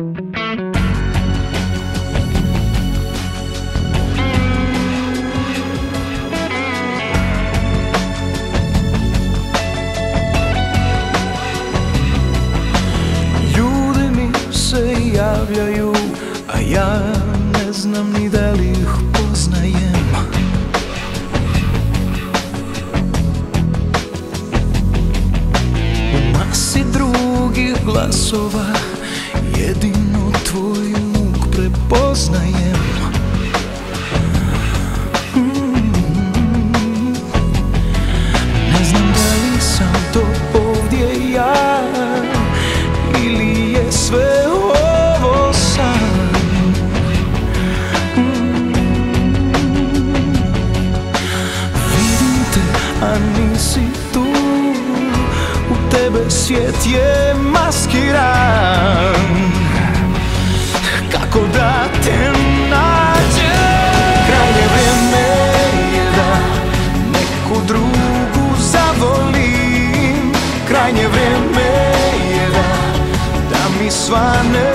Javljaju, a ja ne znam ni da li ih poznajem. U masi drugih glasova jedino tvoj zvuk prepoznajem. Ne znam da li sam to ovdje ja ili je sve ovo san. Vidim te, a nisi tu, u tebe svijet je maskiran. Kako da te nađem? Krajnje vrijeme je da neku drugu zavolim. Krajnje vrijeme je da mi svane.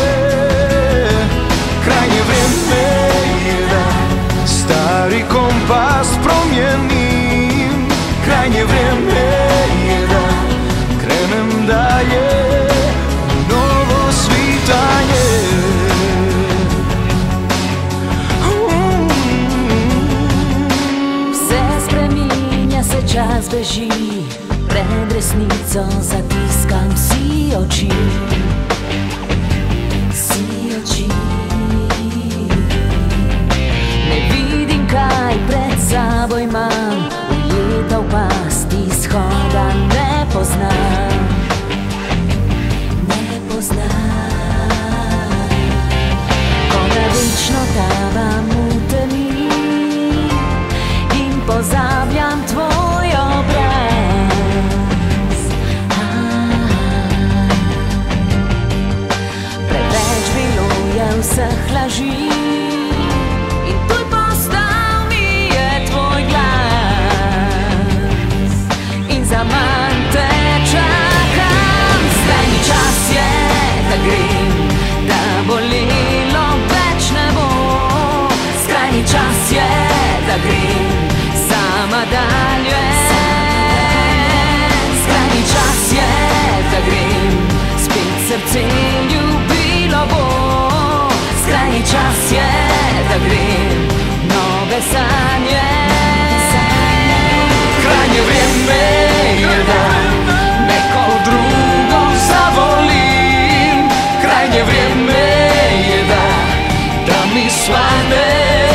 Krajnje vrijeme je da stari kompas promijenim. Krajnje vrijeme je da krenem dalje u novo svitanje. Sve spreminja se, čas beži, pred resnicom zatiskam si oči. Ne vidim kaj pred saboj imam, ujeta u past, ishoda ne poznam. Ko nevično tavam u temi, in pozabljam tvoj obraz. Preveč bilo je vseh laži, in tuj postal mi je tvoj glas. In zaman te čakam, skrajni čas je, da grem, da bolelo več ne bo. Skrajni čas je, da grem, sama dalje. Skrajni čas je, da grem, spet srce ljubilo bo. Skrajni čas je, da grem, nove sanje. Krajnje vrijeme je da neko drugo zavolim. Krajnje vrijeme je da mi svane.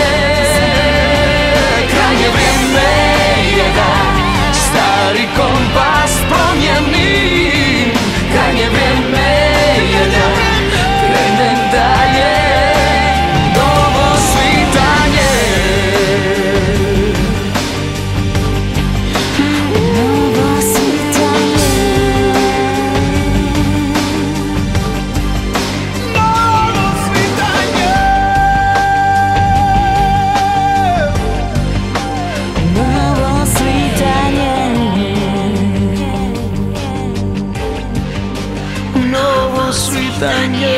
Krajnje vrijeme je da stari kompas promijenim. Krajnje vrijeme je da krenem dalje, novo svitanje. Novo svitanje. Novo svitanje. Novo svitanje. Novo svitanje.